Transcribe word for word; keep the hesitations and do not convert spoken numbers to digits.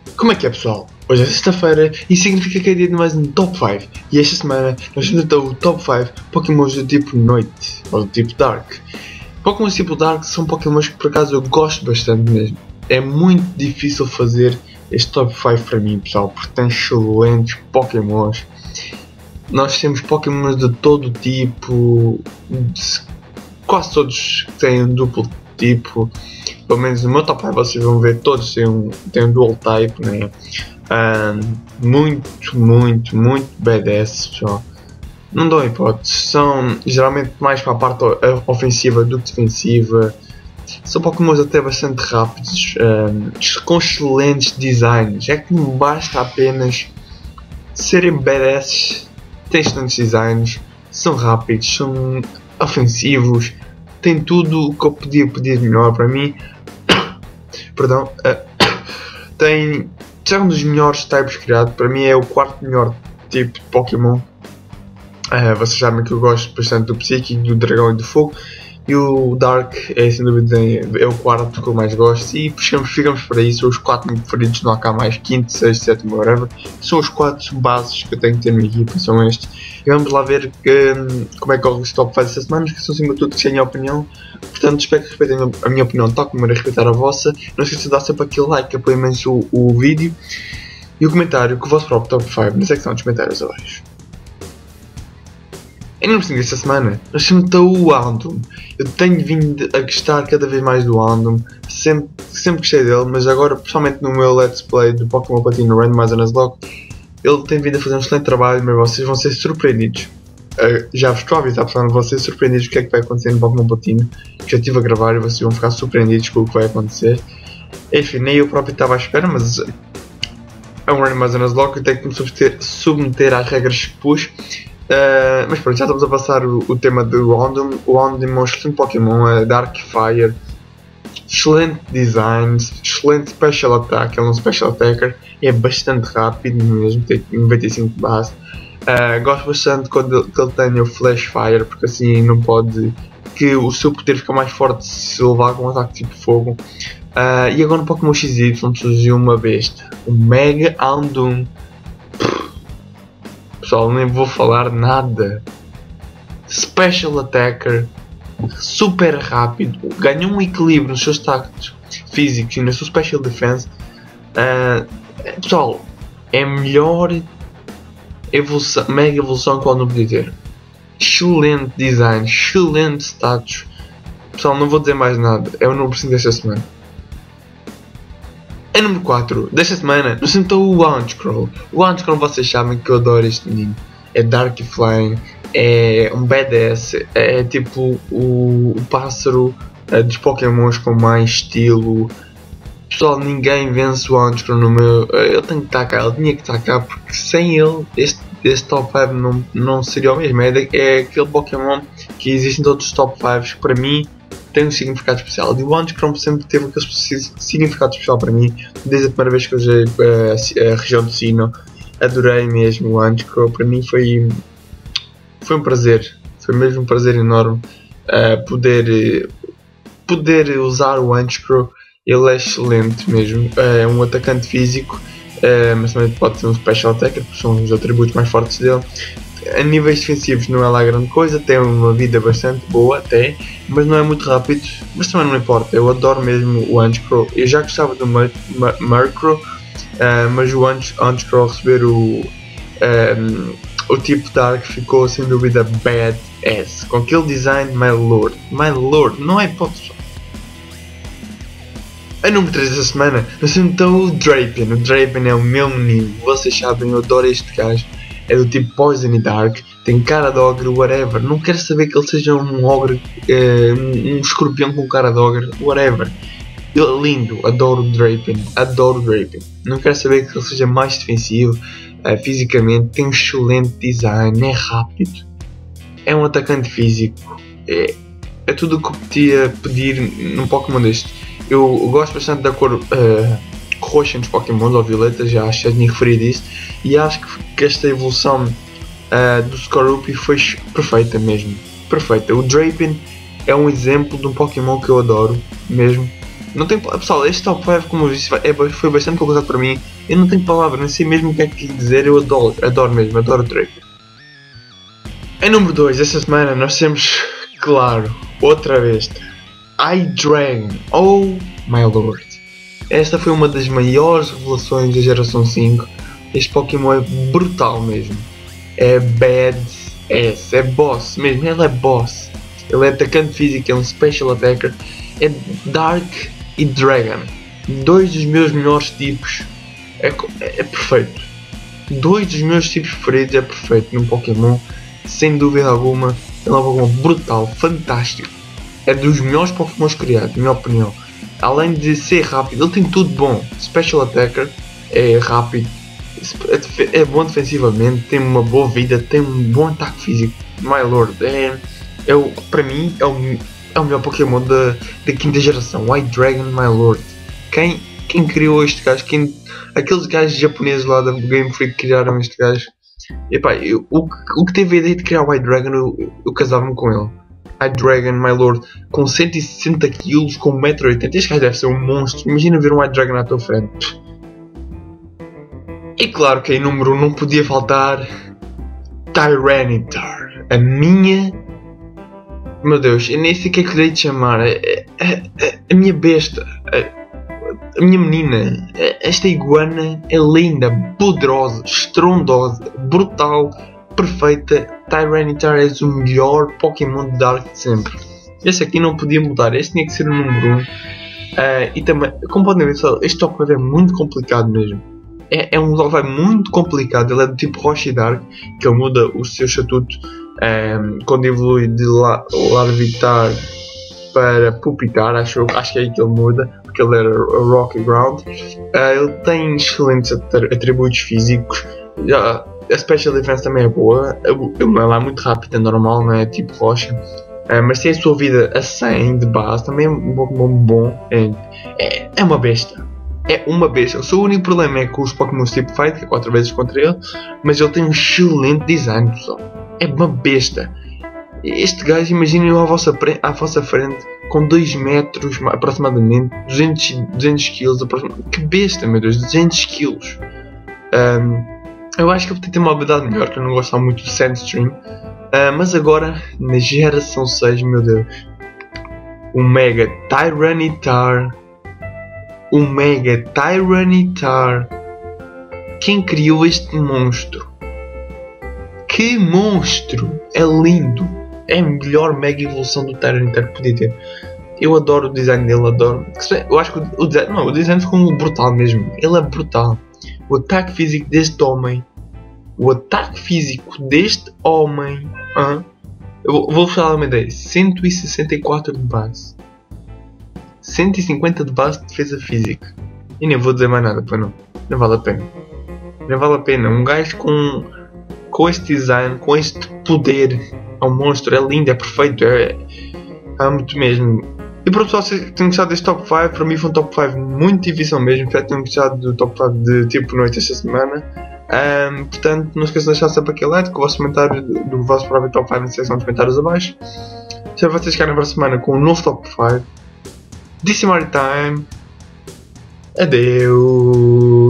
Como é que é, pessoal? Hoje é sexta-feira e significa que é dia de mais um Top cinco. E esta semana nós vamos ter o Top cinco Pokémons do tipo Noite, ou do tipo Dark. Pokémons do tipo Dark são Pokémons que por acaso eu gosto bastante mesmo. É muito difícil fazer este Top cinco para mim, pessoal, porque tem excelentes Pokémons. Nós temos Pokémons de todo tipo, quase todos têm um duplo tipo. Pelo menos no meu top cinco vocês vão ver todos têm um, têm um dual type, né? Um, muito, muito, muito badass, pessoal. Não dão hipótese, são geralmente mais para a parte ofensiva do que defensiva. São Pokémons até bastante rápidos, um, com excelentes designs. É que não basta apenas serem badass, têm excelentes designs, são rápidos, são ofensivos, têm tudo o que eu podia pedir melhor para mim. Perdão, uh, tem é um dos melhores types criados. Para mim é o quarto melhor tipo de Pokémon. Uh, vocês sabem que eu gosto bastante do Psíquico, do Dragão e do Fogo. E o Dark é sem dúvida é o quarto que eu mais gosto. E puxamos, ficamos por aí, são os quatro meus preferidos, não há cá mais. Quinto, sexto, sétimo, whatever. São os quatro bases que eu tenho que ter na minha equipa, são estes. E vamos lá ver um, como é que corre o top faz esta semana, que são acima de tudo que sem a opinião. Portanto, espero que respeitem a minha opinião, tal como eu respeitar a vossa. Não esqueçam de dar sempre aquele like, apoia imenso o, o vídeo. E o comentário com o vosso próprio top cinco na secção dos comentários abaixo. E não preciso desta semana, nós temos o Houndoom. Eu tenho vindo a gostar cada vez mais do Houndoom, sempre, sempre gostei dele, mas agora, principalmente no meu Let's Play do Pokémon Platinum Randomizer Nuzlocke, ele tem vindo a fazer um excelente trabalho, mas vocês vão ser surpreendidos. Uh, já vos estou a avisar, pessoal, vão ser surpreendidos com o que é que vai acontecer no Pokémon Platinum, que já estive a gravar e vocês vão ficar surpreendidos com o que vai acontecer. Enfim, nem eu próprio estava à espera, mas é um Randomizer Nuzlocke e tenho que me submeter, submeter às regras que pus. Uh, mas pronto, já estamos a passar o, o tema do Houndoom. O Houndoom é um excelente Pokémon, é Dark Fire, excelente design, excelente Special Attack, ele é um Special Attacker e é bastante rápido mesmo, tem noventa e cinco de base. Uh, gosto bastante quando que ele tenha o Flash Fire, porque assim não pode, que o seu poder fica mais forte se levar com um ataque tipo fogo. Uh, e agora no Pokémon X Y surgiu uma besta, o Mega Houndoom. Pessoal, nem vou falar nada. Special Attacker, super rápido, ganha um equilíbrio nos seus ataques físicos e na sua Special Defense. Uh, pessoal, é a melhor evolução, mega evolução que eu não podia ter. Excelente design, excelente status. Pessoal, não vou dizer mais nada, é o número cinco desta semana. Em número quatro desta semana, nos sentou o Honchkrow. O Honchkrow, vocês sabem que eu adoro este menino. É Dark Flame, é um badass, é, é tipo o, o pássaro é, dos Pokémons com mais estilo. Pessoal, ninguém vence o Honchkrow no meu. Eu tenho que estar cá, ele tinha que estar cá, porque sem ele, este, este top cinco não, não seria o mesmo. É, é aquele Pokémon que existe em todos os top cinco que para mim tem um significado especial. E o Honchkrow sempre teve aquele significado especial para mim, desde a primeira vez que eu usei uh, a região do Sinnoh. Adorei mesmo o Honchkrow, para mim foi, foi um prazer, foi mesmo um prazer enorme uh, poder, poder usar o Honchkrow. Ele é excelente mesmo, uh, é um atacante físico, uh, mas também pode ser um Special Attacker, porque são os atributos mais fortes dele. A níveis defensivos não é lá grande coisa, tem uma vida bastante boa até, mas não é muito rápido, mas também não importa, eu adoro mesmo o Honchkrow. Eu já gostava do Murkrow, uh, mas o Honchkrow receber o, um, o tipo Dark ficou sem dúvida badass, com aquele design my lord, my lord, não é hipótese. A número três desta semana, nós temos então o Drapion. O Drapion é o meu menino, vocês sabem, eu adoro este gajo. É do tipo Poison e Dark, tem cara de ogre, whatever. Não quero saber que ele seja um ogre, uh, um, um escorpião com cara de ogre, whatever. Ele é lindo, adoro o Drapion, adoro o Drapion. Não quero saber que ele seja mais defensivo, uh, fisicamente, tem um excelente design, é rápido, é um atacante físico. É, é tudo o que eu podia pedir num Pokémon deste. Eu, eu gosto bastante da cor uh, roxa nos Pokémon, ou violeta, já acho que já tinha referido isso. E acho que, que esta evolução uh, do Skorupi foi perfeita mesmo. Perfeita. O Drapion é um exemplo de um Pokémon que eu adoro mesmo. Não tem, pessoal, este top cinco, como eu disse, é, foi bastante complicado para mim. Eu não tenho palavras, não sei mesmo o que é que dizer. Eu adoro, adoro mesmo, adoro o Drake. Em número dois, esta semana nós temos, claro, outra besta. Hydreigon, oh my lord. Esta foi uma das maiores revelações da geração cinco. Este Pokémon é brutal mesmo. É badass, é boss mesmo, ele é boss. Ele é atacante físico, é um special attacker. É Dark e Dragon, dois dos meus melhores tipos. É, é, é perfeito. Dois dos meus tipos preferidos, é perfeito num Pokémon, sem dúvida alguma. Ele é um Pokémon brutal, fantástico. É dos melhores Pokémons criados, na minha opinião. Além de ser rápido, ele tem tudo bom. Special attacker, é rápido, é bom defensivamente, tem uma boa vida, tem um bom ataque físico. My lord, é, é o, para mim é o, é o melhor Pokémon da, da quinta geração. Hydreigon, my lord. Quem, quem criou este gajo? Quem, aqueles gajos japoneses lá da Game Freak criaram este gajo. Epá, eu, o, o que teve a ideia de criar o Hydreigon, eu, eu casava-me com ele. Hydreigon, my lord, com cento e sessenta quilos, com um metro e oitenta. Este gajo deve ser um monstro. Imagina ver um Hydreigon à tua frente. E claro que em número um não podia faltar Tyranitar. A minha... Meu Deus, eu nem sei o que é que lhe hei de chamar. A, a, a, a minha besta. A, a minha menina. A, esta iguana é linda, poderosa, estrondosa, brutal, perfeita. Tyranitar é o melhor Pokémon de Dark de sempre. Este aqui não podia mudar. Este tinha que ser o número um. Uh, e também, como podem ver, este top cinco é muito complicado mesmo. É, é um top cinco muito complicado. Ele é do tipo Rocha e Dark, que ele muda o seu estatuto um, quando evolui de la, Larvitar para Pupitar. Acho, acho que é aí que ele muda, porque ele era Rocky Ground. Uh, ele tem excelentes atributos físicos. Já, a Special Defense também é boa. Ela é muito rápida, normal, não é tipo Rocha. Uh, mas tem a sua vida a cem de base, também é um Pokémon bom. É, é, é uma besta. É uma besta. O seu único problema é com os Pokémon tipo Fight, que é quatro vezes contra ele. Mas ele tem um excelente design, pessoal. É uma besta. Este gajo, imaginem-o à vossa, à vossa frente, com dois metros aproximadamente, duzentos quilos aproximadamente. Que besta, meu Deus, duzentos quilos. Um, eu acho que ele tem uma habilidade melhor, que eu não gosto muito do Sandstream. Uh, mas agora, na geração seis, meu Deus, o Mega Tyranitar, o Mega Tyranitar, quem criou este monstro? Que monstro! É lindo! É a melhor Mega Evolução do Tyranitar que podia ter. Eu adoro o design dele, adoro. Eu acho que o design, não, o design ficou brutal mesmo. Ele é brutal. O ataque físico deste homem, o ataque físico deste homem, hein? Eu vou-vos dar uma ideia, cento e sessenta e quatro de base, cento e cinquenta de base de defesa física, e nem vou dizer mais nada, para não, não vale a pena, não vale a pena, um gajo com, com este design, com este poder, é um monstro, é lindo, é perfeito, é, é muito mesmo. E para o pessoal que tem gostado deste top cinco, para mim foi um top cinco muito difícil mesmo, espero que tenham gostado do top cinco de tipo noite esta semana. Um, portanto, não esqueçam de deixar sempre aquele like, com o vosso comentário do, do vosso próprio top cinco na seção de comentários abaixo. Espero vocês ficarem para a semana com um novo top cinco. This is my time. Adeus.